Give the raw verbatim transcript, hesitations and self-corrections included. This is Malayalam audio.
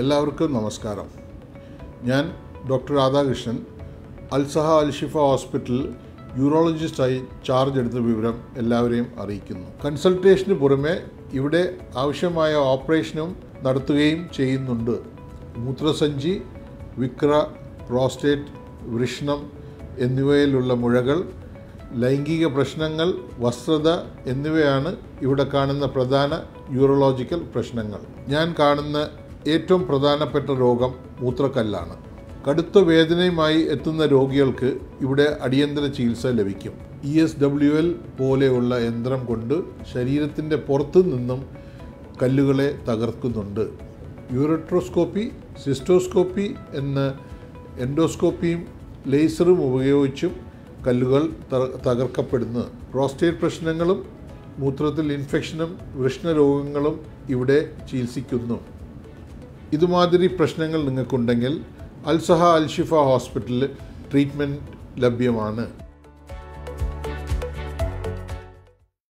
എല്ലാവർക്കും നമസ്കാരം. ഞാൻ doctor Radhakrishnan, Al Saha Al Shifa Hospital യൂറോളജിസ്റ്റായി ചാർജ് എടുത്ത വിവരം എല്ലാവരെയും അറിയിക്കുന്നു. കൺസൾട്ടേഷന് പുറമെ ഇവിടെ ആവശ്യമായ ഓപ്പറേഷനും നടത്തുകയും ചെയ്യുന്നുണ്ട്. മൂത്രസഞ്ചി, വിക്ര, പ്രോസ്റ്റേറ്റ്, വൃഷ്ണം എന്നിവയിലുള്ള മുഴകൾ, ലൈംഗിക പ്രശ്നങ്ങൾ, വസ്ത്രത എന്നിവയാണ് ഇവിടെ കാണുന്ന പ്രധാന യൂറോളജിക്കൽ പ്രശ്നങ്ങൾ. ഞാൻ കാണുന്ന ഏറ്റവും പ്രധാനപ്പെട്ട രോഗം മൂത്രക്കല്ലാണ്. കടുത്ത വേദനയുമായി എത്തുന്ന രോഗികൾക്ക് ഇവിടെ അടിയന്തര ചികിത്സ ലഭിക്കും. ഇ എസ് ഡബ്ല്യു എൽ പോലെയുള്ള യന്ത്രം കൊണ്ട് ശരീരത്തിൻ്റെ പുറത്തു നിന്നും കല്ലുകളെ തകർക്കുന്നുണ്ട്. യൂറട്രോസ്കോപ്പി, സിസ്റ്റോസ്കോപ്പി എന്ന എൻഡോസ്കോപ്പിയും ലേസറും ഉപയോഗിച്ചും കല്ലുകൾ തകർക്കപ്പെടുന്നു. പ്രോസ്റ്റേറ്റ് പ്രശ്നങ്ങളും മൂത്രത്തിൽ ഇൻഫെക്ഷനും വൃഷ്ണരോഗങ്ങളും ഇവിടെ ചികിത്സിക്കുന്നു. ഇതുമാതിരി പ്രശ്നങ്ങൾ നിങ്ങൾക്കുണ്ടെങ്കിൽ അൽ Saha Al Shifa ഹോസ്പിറ്റലിൽ ട്രീറ്റ്മെൻറ്റ് ലഭ്യമാണ്.